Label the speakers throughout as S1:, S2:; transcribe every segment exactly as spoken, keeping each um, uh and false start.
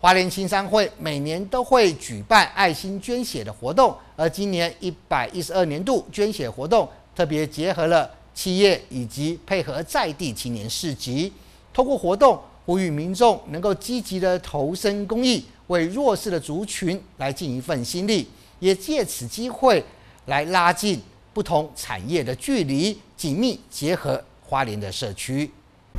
S1: 花莲青商会每年都会举办爱心捐血的活动，而今年一百一十二年度捐血活动特别结合了企业以及配合在地青年市集，透过活动呼吁民众能够积极的投身公益，为弱势的族群来尽一份心力，也借此机会来拉近不同产业的距离，紧密结合花莲的社区。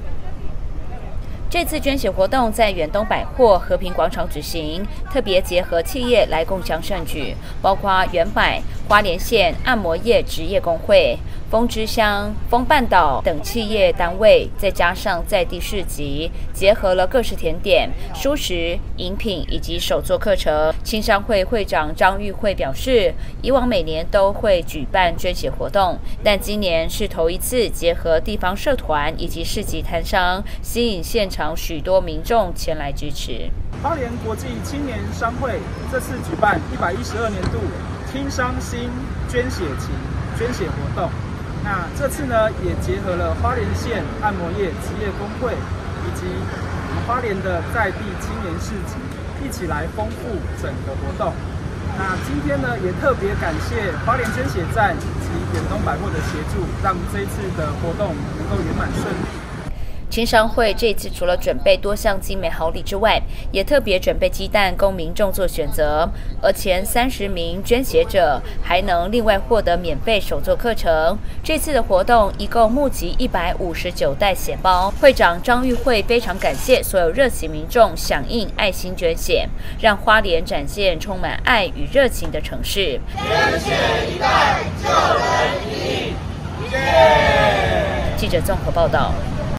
S2: 这次捐血活动在远东百货和平广场举行，特别结合企业来共襄盛举，包括远百、花莲县按摩业职业工会、风之乡、风半岛等企业单位，再加上在地市集，结合了各式甜点、蔬食、饮品以及手作课程。青商会会长张玉慧表示，以往每年都会举办捐血活动，但今年是头一次结合地方社团以及市集摊商，吸引现场许多民众前来支持。
S3: 花莲国际青年商会这次举办一百一十二年度青商新捐血期捐血活动，那这次呢也结合了花莲县按摩业职业工会以及我们花莲的在地青年市集，一起来丰富整个活动。那今天呢也特别感谢花莲捐血站以及远东百货的协助，让这一次的活动能够圆满顺利。
S2: 青商会这次除了准备多项精美好礼之外，也特别准备鸡蛋供民众做选择，而前三十名捐血者还能另外获得免费手作课程。这次的活动一共募集一百五十九袋血包，会长张玉慧非常感谢所有热情民众响应爱心捐血，让花莲展现充满爱与热情的城市。
S4: 捐血一袋救人一命，
S2: 记者综合报道。